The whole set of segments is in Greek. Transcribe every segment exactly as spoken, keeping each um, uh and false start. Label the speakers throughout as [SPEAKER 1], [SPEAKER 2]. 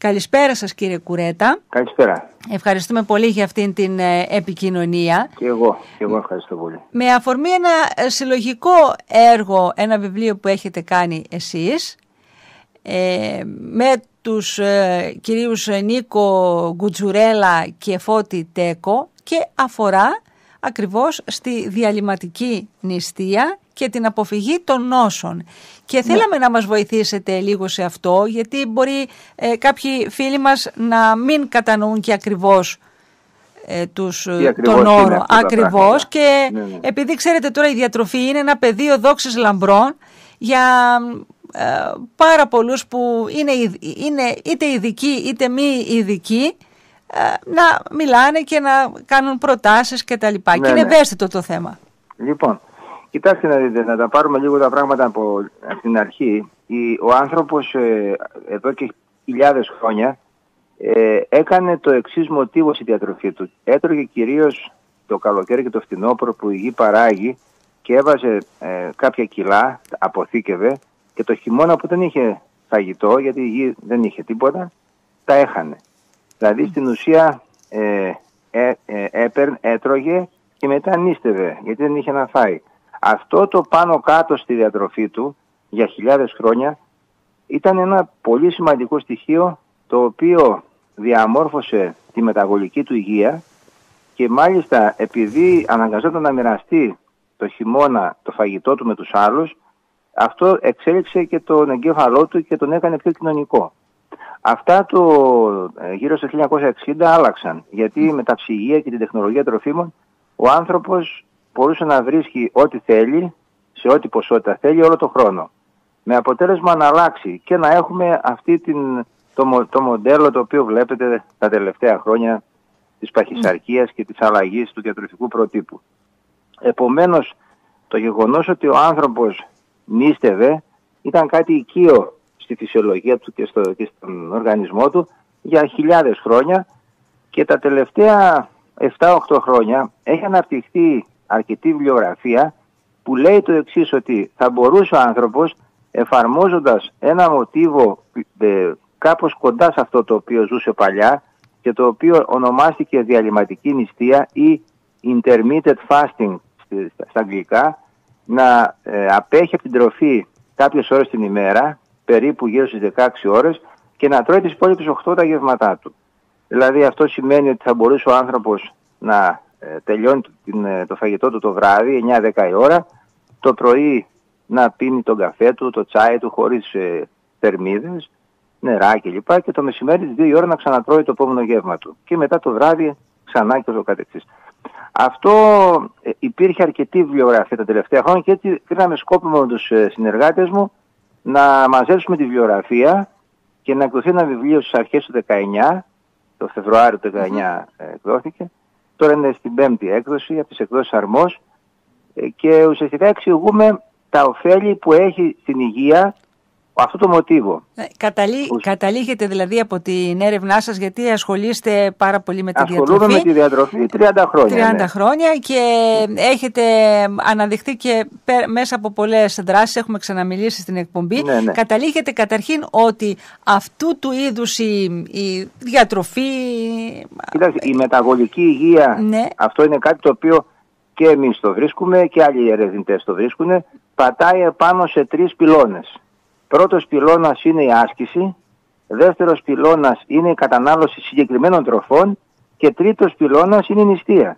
[SPEAKER 1] Καλησπέρα σας, κύριε Κουρέτα.
[SPEAKER 2] Καλησπέρα.
[SPEAKER 1] Ευχαριστούμε πολύ για αυτήν την ε, επικοινωνία.
[SPEAKER 2] Και εγώ, και εγώ ευχαριστώ πολύ.
[SPEAKER 1] Με αφορμή ένα ε, συλλογικό έργο, ένα βιβλίο που έχετε κάνει εσείς, ε, με τους ε, κυρίους Νίκο Γκουτζουρέλα και Φώτη Τέκο, και αφορά ακριβώς στη διαλυματική νηστεία και την αποφυγή των νόσων. Και θέλαμε ναι. να μας βοηθήσετε λίγο σε αυτό, γιατί μπορεί ε, κάποιοι φίλοι μας να μην κατανοούν και ακριβώς ε, τους, ακριβώς τον όρο. Ακριβώς. Και ναι, ναι. επειδή ξέρετε τώρα η διατροφή είναι ένα πεδίο δόξης λαμπρών για ε, πάρα πολλούς που είναι, είναι είτε ειδικοί είτε μη ειδικοί, να μιλάνε και να κάνουν προτάσεις και τα λοιπά. Ναι, και είναι ναι. ευαίσθητο το θέμα.
[SPEAKER 2] Λοιπόν, κοιτάξτε να δείτε, να τα πάρουμε λίγο τα πράγματα από, από την αρχή. Η, ο άνθρωπος ε, εδώ και χιλιάδες χρόνια ε, έκανε το εξής μοτίβο στη διατροφή του. Έτρωγε κυρίως το καλοκαίρι και το φθινόπωρο που η γη παράγει και έβαζε ε, κάποια κιλά, αποθήκευε, και το χειμώνα που δεν είχε φαγητό, γιατί η γη δεν είχε τίποτα, τα έχανε. Δηλαδή στην ουσία ε, ε, ε, έπαιρν, έτρωγε και μετά νίστευε, γιατί δεν είχε να φάει. Αυτό το πάνω κάτω στη διατροφή του για χιλιάδες χρόνια ήταν ένα πολύ σημαντικό στοιχείο, το οποίο διαμόρφωσε τη μεταβολική του υγεία, και μάλιστα επειδή αναγκαζόταν να μοιραστεί το χειμώνα το φαγητό του με τους άλλους, αυτό εξέλιξε και τον εγκέφαλό του και τον έκανε πιο κοινωνικό. Αυτά το γύρω στο χίλια εννιακόσια εξήντα άλλαξαν, γιατί με τα ψυγεία και την τεχνολογία τροφίμων ο άνθρωπος μπορούσε να βρίσκει ό,τι θέλει, σε ό,τι ποσότητα θέλει, όλο το χρόνο. Με αποτέλεσμα να αλλάξει και να έχουμε αυτή την, το, το μοντέλο το οποίο βλέπετε τα τελευταία χρόνια της παχυσαρκίας και της αλλαγής του διατροφικού προτύπου. Επομένως, το γεγονός ότι ο άνθρωπος νίστευε ήταν κάτι οικείο στη φυσιολογία του και, στο, και στον οργανισμό του για χιλιάδες χρόνια, και τα τελευταία επτά οκτώ χρόνια έχει αναπτυχθεί αρκετή βιβλιογραφία που λέει το εξής, ότι θα μπορούσε ο άνθρωπος, εφαρμόζοντας ένα μοτίβο ε, κάπως κοντά σε αυτό το οποίο ζούσε παλιά και το οποίο ονομάστηκε διαλυματική νηστεία ή intermittent fasting στα αγγλικά, να ε, απέχει από την τροφή κάποιες ώρες την ημέρα, περίπου γύρω στις δεκαέξι ώρες, και να τρώει τις υπόλοιπες οκτώ τα γεύματά του. Δηλαδή αυτό σημαίνει ότι θα μπορούσε ο άνθρωπος να ε, τελειώνει την, ε, το φαγητό του το βράδυ, εννιά δέκα η ώρα, το πρωί να πίνει τον καφέ του, το τσάι του χωρίς ε, θερμίδες, νερά κλπ. Και, και το μεσημέρι τις δύο η ώρα να ξανατρώει το επόμενο γεύμα του. Και μετά το βράδυ ξανά και όσο καθεξής. Αυτό ε, υπήρχε αρκετή βιβλιογραφία τα τελευταία χρόνια, και έτσι πήραμε σκόπιμο με τους ε, συνεργάτες μου να μαζέψουμε τη βιβλιογραφία και να εκδοθεί ένα βιβλίο στις αρχές του δεκαεννιά, το Φεβρουάριο του δεκαεννιά mm-hmm. εκδόθηκε. Τώρα είναι στην πέμπτη έκδοση από τις εκδόσεις Αρμός, και ουσιαστικά εξηγούμε τα ωφέλη που έχει στην υγεία αυτό το μοτίβο.
[SPEAKER 1] Καταλή... Ουσ... Καταλήγετε δηλαδή από την έρευνά σας, γιατί ασχολείστε πάρα πολύ με τη
[SPEAKER 2] Ασχολούμαι
[SPEAKER 1] διατροφή.
[SPEAKER 2] Ασχολούμαι με τη διατροφή τριάντα χρόνια.
[SPEAKER 1] τριάντα
[SPEAKER 2] ναι.
[SPEAKER 1] χρόνια και έχετε αναδειχθεί και μέσα από πολλές δράσεις, έχουμε ξαναμιλήσει στην εκπομπή.
[SPEAKER 2] Ναι, ναι.
[SPEAKER 1] Καταλήγετε καταρχήν ότι αυτού του είδους η, η διατροφή...
[SPEAKER 2] Κοιτάξτε, η μεταβολική υγεία, ναι. αυτό είναι κάτι το οποίο και εμείς το βρίσκουμε και άλλοι ερευνητές το βρίσκουν, πατάει πάνω σε τρεις πυλώνες. Πρώτος πυλώνας είναι η άσκηση, δεύτερος πυλώνας είναι η κατανάλωση συγκεκριμένων τροφών και τρίτος πυλώνας είναι η νηστεία.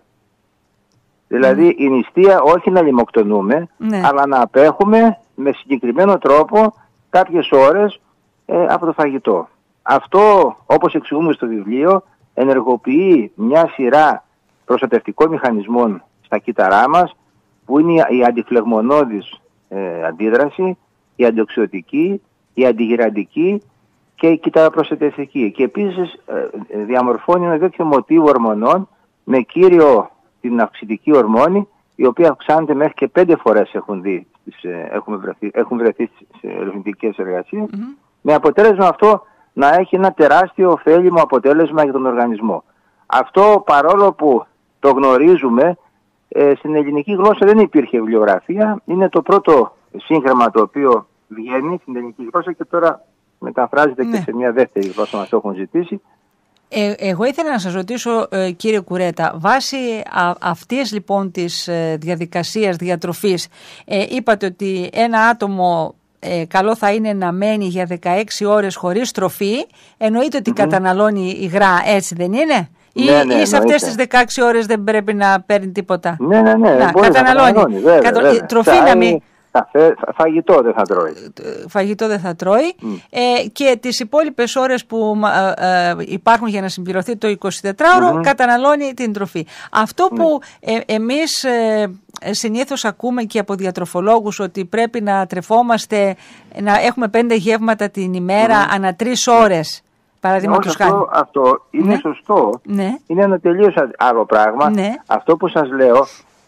[SPEAKER 2] Δηλαδή mm. η νηστεία όχι να λιμοκτονούμε, ναι. αλλά να απέχουμε με συγκεκριμένο τρόπο κάποιες ώρες ε, από το φαγητό. Αυτό, όπως εξηγούμε στο βιβλίο, ενεργοποιεί μια σειρά προστατευτικών μηχανισμών στα κύτταρά μας, που είναι η αντιφλεγμονώδης ε, αντίδραση, η αντιοξυδοτική, η αντιγυραντική και η κυταροπροστατευτική. Και επίσης ε, διαμορφώνει ένα τέτοιο μοτίβο ορμονών, με κύριο την αυξητική ορμόνη, η οποία αυξάνεται μέχρι και πέντε φορές έχουν, δει, στις, ε, έχουμε βρεθεί, έχουν βρεθεί στις ερευνητικές εργασίες, mm-hmm. με αποτέλεσμα αυτό να έχει ένα τεράστιο ωφέλιμο αποτέλεσμα για τον οργανισμό. Αυτό, παρόλο που το γνωρίζουμε, ε, στην ελληνική γλώσσα δεν υπήρχε βιβλιογραφία. Είναι το πρώτο σύγγραμμα το οποίο βγαίνει στην ελληνική γλώσσα, και τώρα μεταφράζεται
[SPEAKER 1] ναι.
[SPEAKER 2] και σε μια δεύτερη γλώσσα, μας το έχουν ζητήσει.
[SPEAKER 1] Ε, εγώ ήθελα να σας ρωτήσω, ε, κύριε Κουρέτα, βάσει α, αυτής λοιπόν της ε, διαδικασίας διατροφής, ε, είπατε ότι ένα άτομο ε, καλό θα είναι να μένει για δεκαέξι ώρες χωρίς τροφή. Εννοείται ότι mm-hmm. καταναλώνει υγρά, έτσι δεν είναι? Ή,
[SPEAKER 2] ναι, ναι,
[SPEAKER 1] ή σε αυτές τις δεκαέξι ώρες δεν πρέπει να παίρνει τίποτα?
[SPEAKER 2] Ναι, ναι, ναι.
[SPEAKER 1] Να, καταναλώνει.
[SPEAKER 2] καταναλώνει βέβαια,
[SPEAKER 1] Κατο...
[SPEAKER 2] βέβαια.
[SPEAKER 1] Τροφή να μην...
[SPEAKER 2] Καφέ, φαγητό δεν θα τρώει.
[SPEAKER 1] Φαγητό δεν θα τρώει. Mm. Ε, και τις υπόλοιπες ώρες που ε, ε, υπάρχουν για να συμπληρωθεί το εικοσιτετράωρο mm-hmm. καταναλώνει την τροφή. Αυτό mm. που ε, εμείς ε, συνήθως ακούμε και από διατροφολόγους, ότι πρέπει να τρεφόμαστε, να έχουμε πέντε γεύματα την ημέρα mm. ανά τρεις ώρες.
[SPEAKER 2] Παραδείγματος χάρη. Αυτό, αυτό είναι ναι. σωστό.
[SPEAKER 1] Ναι.
[SPEAKER 2] Είναι ένα τελείως άλλο πράγμα.
[SPEAKER 1] Ναι.
[SPEAKER 2] Αυτό που σας λέω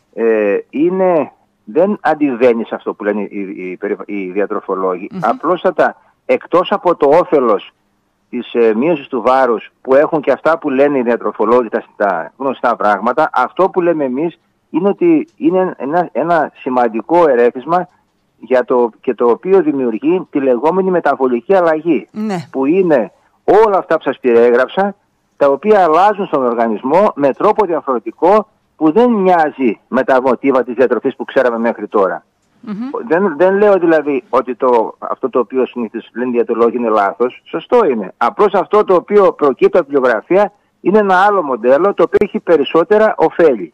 [SPEAKER 2] ε, είναι... δεν αντιβαίνει σε αυτό που λένε οι, οι, οι διατροφολόγοι. Mm-hmm. Απλώς εκτός από το όφελος της ε, μείωσης του βάρους που έχουν και αυτά που λένε οι διατροφολόγοι, τα, τα γνωστά πράγματα, αυτό που λέμε εμείς είναι ότι είναι ένα, ένα σημαντικό ερέθισμα για το, και το οποίο δημιουργεί τη λεγόμενη μεταβολική αλλαγή. Mm-hmm. Που είναι όλα αυτά που σας περιέγραψα, τα οποία αλλάζουν στον οργανισμό με τρόπο διαφορετικό, που δεν μοιάζει με τα μοτίβα της διατροφής που ξέραμε μέχρι τώρα. Mm-hmm. Δεν, δεν λέω δηλαδή ότι το, αυτό το οποίο συνήθως λένε οι διατροφολόγοι είναι λάθος. Σωστό είναι. Απλώς αυτό το οποίο προκύπτει από τη βιογραφία είναι ένα άλλο μοντέλο, το οποίο έχει περισσότερα ωφέλη.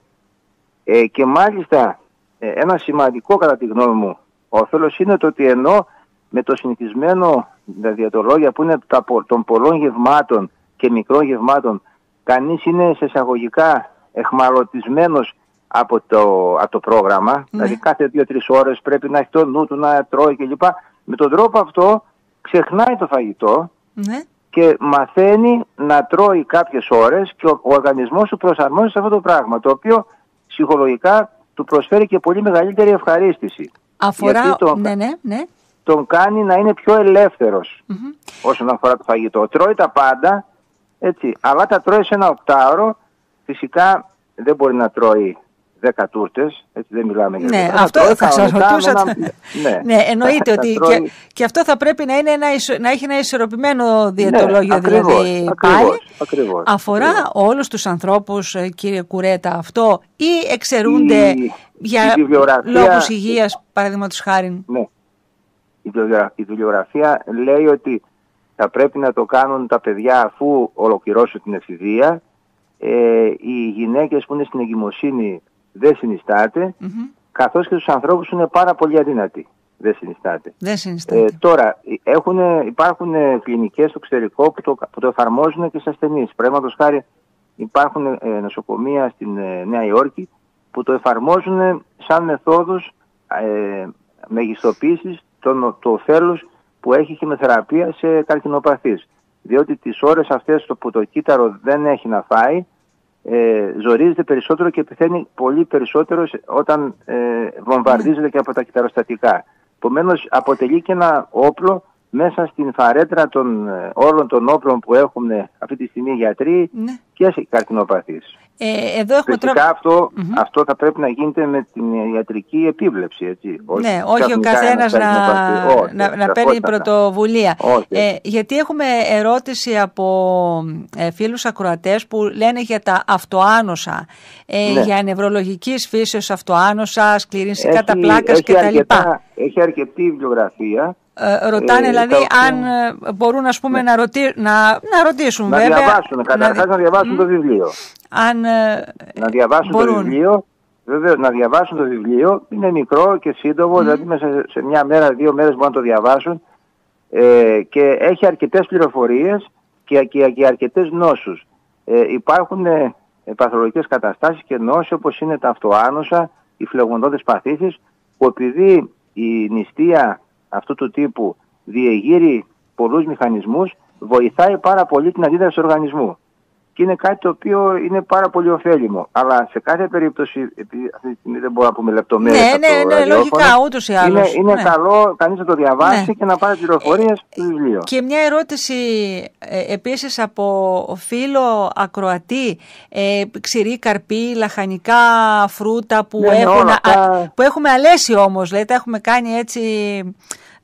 [SPEAKER 2] Ε, και μάλιστα ε, ένα σημαντικό κατά τη γνώμη μου όφελος είναι το ότι ενώ με το συνηθισμένο διατροφολόγια που είναι τα, των πολλών γευμάτων και μικρών γευμάτων, κανείς είναι σε εισαγωγικά εχμαλωτισμένος από το, από το πρόγραμμα, ναι. δηλαδή κάθε δύο-τρεις ώρες πρέπει να έχει το νου του να τρώει κλπ. Με τον τρόπο αυτό ξεχνάει το φαγητό ναι. και μαθαίνει να τρώει κάποιες ώρες και ο, ο οργανισμός του προσαρμόζει σε αυτό το πράγμα, το οποίο ψυχολογικά του προσφέρει και πολύ μεγαλύτερη ευχαρίστηση.
[SPEAKER 1] Αφορά,
[SPEAKER 2] γιατί τον,
[SPEAKER 1] ναι, ναι, ναι.
[SPEAKER 2] τον κάνει να είναι πιο ελεύθερος mm-hmm. όσον αφορά το φαγητό. Τρώει τα πάντα, έτσι, αλλά τα τρώει σε ένα οκτάωρο. Φυσικά δεν μπορεί να τρώει δέκα τούρτες, έτσι δεν μιλάμε για
[SPEAKER 1] ναι,
[SPEAKER 2] αυτό.
[SPEAKER 1] Αυτό θα, θα σας ρωτούσα. Ένα...
[SPEAKER 2] ναι,
[SPEAKER 1] ναι, εννοείται ότι
[SPEAKER 2] τρώει...
[SPEAKER 1] και, και αυτό θα πρέπει να, είναι ένα, να έχει ένα ισορροπημένο διαιτολόγιο.
[SPEAKER 2] Ναι, ακριβώς,
[SPEAKER 1] δηλαδή
[SPEAKER 2] ακριβώς,
[SPEAKER 1] πάλι.
[SPEAKER 2] Ακριβώς,
[SPEAKER 1] αφορά
[SPEAKER 2] ακριβώς.
[SPEAKER 1] όλους τους ανθρώπους, κύριε Κουρέτα, αυτό, ή εξαιρούνται η, για η λόγους υγείας, παραδείγματος χάριν?
[SPEAKER 2] Ναι, η, η βιβλιογραφία λέει ότι θα πρέπει να το κάνουν τα παιδιά αφού ολοκληρώσουν την εφηβεία. Ε, οι γυναίκες που είναι στην εγκυμοσύνη δεν συνιστάται, mm-hmm. καθώς και τους ανθρώπους που είναι πάρα πολύ αδύνατοι δεν συνιστάται.
[SPEAKER 1] Δεν συνιστάται.
[SPEAKER 2] Ε, τώρα έχουν, υπάρχουν κλινικές στο εξωτερικό που το, που το εφαρμόζουν και σε ασθενείς. Παραδείγματος χάρη υπάρχουν ε, νοσοκομεία στην ε, Νέα Υόρκη που το εφαρμόζουν σαν μεθόδους ε, μεγιστοποίησης του ωφέλους που έχει η χημειοθεραπεία σε καρκινοπαθείς. Διότι τις ώρες αυτές το που το κύτταρο δεν έχει να φάει, ε, ζορίζεται περισσότερο και πεθαίνει πολύ περισσότερο όταν ε, βομβαρδίζεται και από τα κυτταροστατικά. Επομένως αποτελεί και ένα όπλο μέσα στην φαρέτρα των ε, όλων των όπλων που έχουν αυτή τη στιγμή οι γιατροί ναι. και σε καρκινοπαθείς.
[SPEAKER 1] Ε, εδώ έχουμε
[SPEAKER 2] Φυσικά
[SPEAKER 1] τρο...
[SPEAKER 2] αυτό,
[SPEAKER 1] mm-hmm.
[SPEAKER 2] αυτό θα πρέπει να γίνεται με την ιατρική επίβλεψη. Έτσι.
[SPEAKER 1] Ναι, όχι ο καθένας να, όχι, να, να παίρνει πρωτοβουλία. Ε, γιατί έχουμε ερώτηση από ε, φίλους ακροατές που λένε για τα αυτοάνοσα, ε, ναι. για νευρολογικής φύσεως αυτοάνοσα, σκληρινσικά κατά πλάκας κτλ.
[SPEAKER 2] Έχει αρκετή βιβλιογραφία.
[SPEAKER 1] Ε, ρωτάνε ε, δηλαδή το... αν μπορούν ας πούμε, ναι. να, ρωτή... να, να ρωτήσουν
[SPEAKER 2] να
[SPEAKER 1] βέβαια.
[SPEAKER 2] Διαβάσουν, καταρχάς να, να διαβάσουν mm. το βιβλίο.
[SPEAKER 1] Αν,
[SPEAKER 2] να διαβάσουν μπορούν. το βιβλίο. Βέβαια, να διαβάσουν το βιβλίο. Είναι μικρό και σύντομο, mm. δηλαδή μέσα σε, σε μια μέρα, δύο μέρες μπορούν να το διαβάσουν. Ε, και έχει αρκετές πληροφορίες και, και, και αρκετές νόσους. Ε, υπάρχουν ε, παθολογικές καταστάσεις και νόσοι όπως είναι τα αυτοάνοσα, οι φλεγμονώδεις παθήσεις, που επειδή η νηστεία αυτού του τύπου διεγείρει πολλούς μηχανισμούς, βοηθάει πάρα πολύ την αντίδραση του οργανισμού. Και είναι κάτι το οποίο είναι πάρα πολύ ωφέλιμο. Αλλά σε κάθε περίπτωση, επειδή αυτή τη στιγμή δεν μπορώ να πούμε λεπτομέρειες.
[SPEAKER 1] Ναι, ναι, ναι, λογικά, ούτως ή άλλως.
[SPEAKER 2] Είναι, είναι
[SPEAKER 1] ναι.
[SPEAKER 2] καλό κανείς να το διαβάσει ναι. και να πάρει πληροφορίες ε, στο βιβλίο.
[SPEAKER 1] Και μια ερώτηση ε, επίσης από φίλο ακροατή. Ε, ξηρή καρπή, λαχανικά φρούτα που,
[SPEAKER 2] ναι,
[SPEAKER 1] έχουν,
[SPEAKER 2] ναι, αυτά...
[SPEAKER 1] α, που έχουμε αλέσει όμως. Δηλαδή τα έχουμε κάνει έτσι...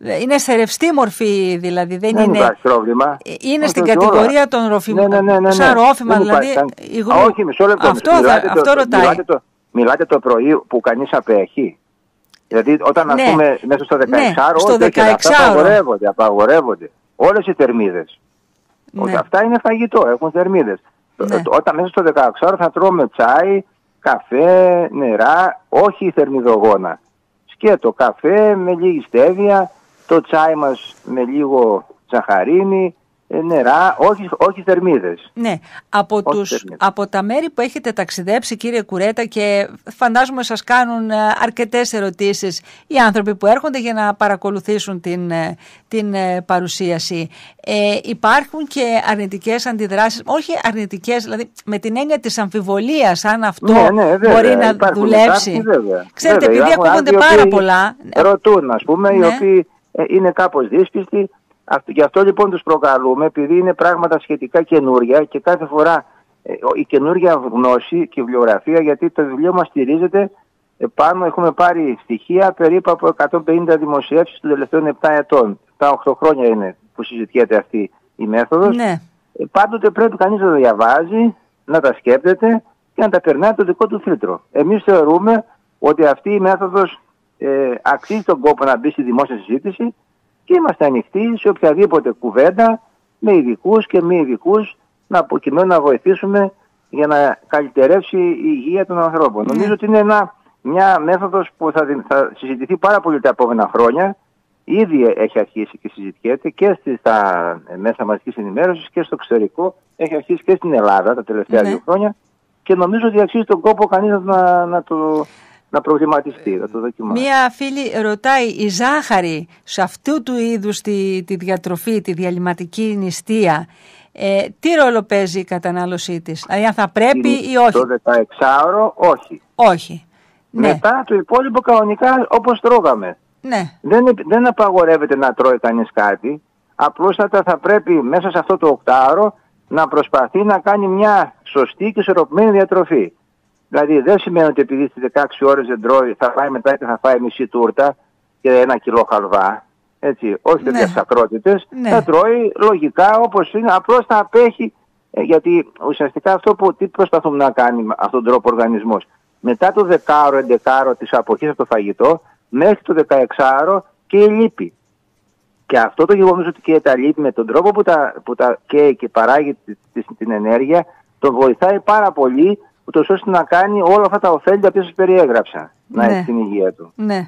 [SPEAKER 1] είναι σε ρευστή μορφή δηλαδή. Δεν,
[SPEAKER 2] δεν
[SPEAKER 1] είναι,
[SPEAKER 2] υπάρχει πρόβλημα.
[SPEAKER 1] Είναι στην κατηγορία των ροφημών.
[SPEAKER 2] Ναι, ναι, ναι, ναι.
[SPEAKER 1] Σαν ρόφημα δηλαδή.
[SPEAKER 2] Υγρού... Όχι, μισό λεπτό.
[SPEAKER 1] Αυτό, μιλάτε, θα, το, αυτό ρωτάει.
[SPEAKER 2] Μιλάτε το, μιλάτε το πρωί που κανείς απέχει. Δηλαδή όταν ναι. ας πούμε μέσα στο δεκαεξάωρο,
[SPEAKER 1] ναι, στο δεκαεξάωρο.
[SPEAKER 2] Απαγορεύονται, απαγορεύονται. Όλες οι θερμίδες. Ναι. Αυτά είναι φαγητό, έχουν θερμίδες. Ναι. Όταν μέσα στο δεκαεξάωρο θα τρώμε τσάι, καφέ, νερά, όχι θερμιδογόνα. Σκέτο, καφέ με λίγη στέβια, το τσάι μας με λίγο ζαχαρίνη, νερά, όχι, όχι θερμίδες.
[SPEAKER 1] Ναι, από, όχι τους, θερμίδες. Από τα μέρη που έχετε ταξιδέψει, κύριε Κουρέτα, και φαντάζομαι σας κάνουν αρκετές ερωτήσεις οι άνθρωποι που έρχονται για να παρακολουθήσουν την, την παρουσίαση. Ε, υπάρχουν και αρνητικές αντιδράσεις, όχι αρνητικές, δηλαδή με την έννοια της αμφιβολίας, αν αυτό ναι, ναι, βέβαια, μπορεί να υπάρχουν, δουλέψει. Υπάρχουν, βέβαια, Ξέρετε, βέβαια, επειδή ακούγονται πάρα πολλά.
[SPEAKER 2] Ρωτούν, ας πούμε, ναι. οι οποίοι είναι κάπως δύσπιστοι. Γι' αυτό λοιπόν τους προκαλούμε, επειδή είναι πράγματα σχετικά καινούρια και κάθε φορά ε, η καινούρια γνώση και βιβλιογραφία, γιατί το βιβλίο μας στηρίζεται πάνω, έχουμε πάρει στοιχεία περίπου από εκατόν πενήντα δημοσιεύσεις των τελευταίων επτά ετών. επτά οκτώ χρόνια είναι που συζητιέται αυτή η μέθοδος.
[SPEAKER 1] Ναι.
[SPEAKER 2] Ε, πάντοτε πρέπει κανείς να τα διαβάζει, να τα σκέπτεται και να τα περνάει το δικό του φίλτρο. Εμείς θεωρούμε ότι αυτή η μέθοδος ε, αξίζει τον κόπο να μπει στη δημόσια συζήτηση. Και είμαστε ανοιχτοί σε οποιαδήποτε κουβέντα με ειδικούς και μη ειδικούς, να προκειμένου να βοηθήσουμε για να καλυτερεύσει η υγεία των ανθρώπων. Mm. Νομίζω ότι είναι ένα, μια μέθοδος που θα, θα συζητηθεί πάρα πολύ τα επόμενα χρόνια. Ήδη έχει αρχίσει και συζητιέται και στα μέσα μαζικής ενημέρωσης και στο εξωτερικό. Έχει αρχίσει και στην Ελλάδα τα τελευταία mm. δύο χρόνια. Και νομίζω ότι αξίζει τον κόπο κανείς να, να το... να προβληματιστεί, να το δοκιμάσει.
[SPEAKER 1] Μία φίλη ρωτάει, η ζάχαρη σε αυτού του είδους τη, τη διατροφή, τη διαλυματική νηστεία, ε, τι ρόλο παίζει η κατανάλωσή της? Δηλαδή αν θα πρέπει ή όχι?
[SPEAKER 2] Το δεκαεξάωρο όχι.
[SPEAKER 1] Όχι.
[SPEAKER 2] Μετά ναι. το υπόλοιπο κανονικά όπως τρώγαμε.
[SPEAKER 1] Ναι.
[SPEAKER 2] Δεν, δεν απαγορεύεται να τρώει κανείς κάτι, απλούστατα θα πρέπει μέσα σε αυτό το οκτάωρο να προσπαθεί να κάνει μια σωστή και ισορροπημένη διατροφή. Δηλαδή δεν σημαίνει ότι επειδή στις δεκαέξι ώρες δεν τρώει θα φάει μετά και θα φάει μισή τούρτα και ένα κιλό χαλβά. Έτσι, όχι τέτοιες ναι. ακρότητες. Ναι. Θα τρώει λογικά όπως είναι, απλώς θα απέχει. Ε, γιατί ουσιαστικά αυτό που τι προσπαθούμε να κάνει με αυτόν τον τρόπο ο οργανισμός. Μετά το δεκάωρο, εντεκάωρο της αποχής από το φαγητό, μέχρι το δεκαεξάωρο και η λίπη. Και αυτό το γεγονός ότι και τα λίπη με τον τρόπο που τα, που τα καίει και παράγει την ενέργεια, τον βοηθάει πάρα πολύ, ούτως ώστε να κάνει όλα αυτά τα ωφέλη που σας περιέγραψα, να
[SPEAKER 1] ναι.
[SPEAKER 2] έχει την υγεία του.
[SPEAKER 1] Ναι.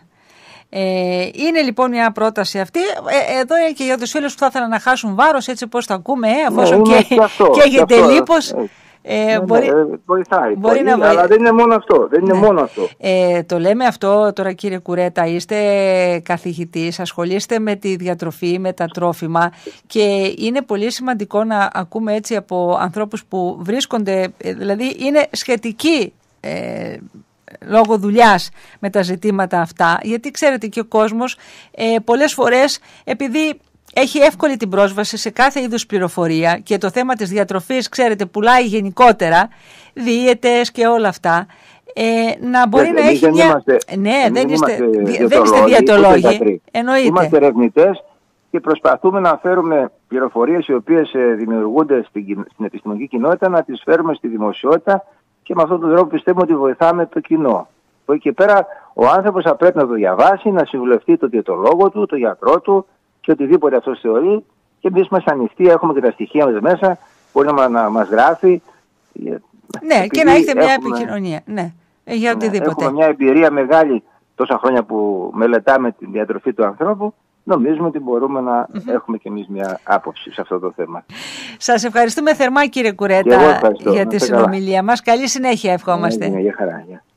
[SPEAKER 1] Ε, είναι λοιπόν μια πρόταση αυτή. Ε, εδώ είναι και για τους φίλους που θα ήθελαν να χάσουν βάρος, έτσι πώς θα ακούμε, ε, αφόσον ναι, και, και, αυτό, και έχετε λίπος. Ε,
[SPEAKER 2] ε, ναι, μπορεί, ναι, βοηθάει, μπορεί πολύ, να βοηθάει. Αλλά δεν είναι μόνο αυτό. Δεν είναι
[SPEAKER 1] ναι.
[SPEAKER 2] μόνο αυτό.
[SPEAKER 1] Ε, το λέμε αυτό τώρα, κύριε Κουρέτα, είστε καθηγητής, ασχολείστε με τη διατροφή, με τα τρόφιμα και είναι πολύ σημαντικό να ακούμε έτσι από ανθρώπους που βρίσκονται, δηλαδή είναι σχετικοί ε, λόγω δουλειάς με τα ζητήματα αυτά, γιατί ξέρετε και ο κόσμος ε, πολλές φορές επειδή έχει εύκολη την πρόσβαση σε κάθε είδους πληροφορία και το θέμα της διατροφής, ξέρετε, πουλάει γενικότερα, δίαιτες και όλα αυτά, ε, να μπορεί
[SPEAKER 2] δεν,
[SPEAKER 1] να έχει
[SPEAKER 2] δεν
[SPEAKER 1] μια...
[SPEAKER 2] Είμαστε,
[SPEAKER 1] ναι, δεν είστε,
[SPEAKER 2] διαιτολόγοι,
[SPEAKER 1] δεν είστε διαιτολόγοι, εννοείται.
[SPEAKER 2] Είμαστε ερευνητές και προσπαθούμε να φέρουμε πληροφορίες οι οποίες δημιουργούνται στην, στην επιστημονική κοινότητα, να τις φέρουμε στη δημοσιότητα και με αυτόν τον τρόπο πιστεύουμε ότι βοηθάμε το κοινό. Από εκεί και πέρα ο άνθρωπος θα πρέπει να το διαβάσει, να συμβουλευτεί τον διαιτολόγο του, τον γιατρό του και οτιδήποτε αυτός θεωρεί. Και εμείς είμαστε ανοιχτοί, έχουμε και τα στοιχεία μας μέσα, μπορεί να, να μας γράφει.
[SPEAKER 1] Ναι, και να έχετε μια έχουμε, επικοινωνία. Ναι, για οτιδήποτε.
[SPEAKER 2] Έχουμε μια εμπειρία μεγάλη τόσα χρόνια που μελετάμε τη διατροφή του ανθρώπου. Νομίζουμε ότι μπορούμε να mm-hmm. έχουμε κι εμείς μια άποψη σε αυτό το θέμα.
[SPEAKER 1] Σας ευχαριστούμε θερμά, κύριε Κουρέτα, για τη συνομιλία μας. Καλή συνέχεια ευχόμαστε.
[SPEAKER 2] Ναι, για χαρά.